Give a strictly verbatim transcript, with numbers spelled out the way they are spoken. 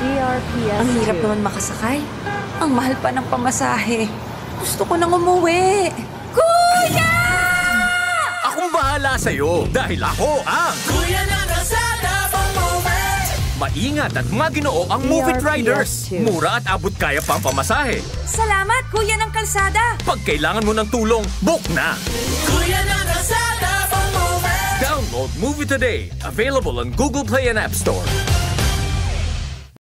Ang hirap naman makasakay. Ang mahal pa ng pamasahe. Gusto ko nang umuwi. Kuya! Akong bahala sa'yo dahil ako ang Kuya ng Kalsada Movie! maingat at maginoo ang Move It Riders. Mura at abot kaya pang pamasahe. Salamat, Kuya ng Kalsada! Pag kailangan mo ng tulong, book na! Kuya ng Kalsada Movie! Download Move It today. Available on Google Play and App Store.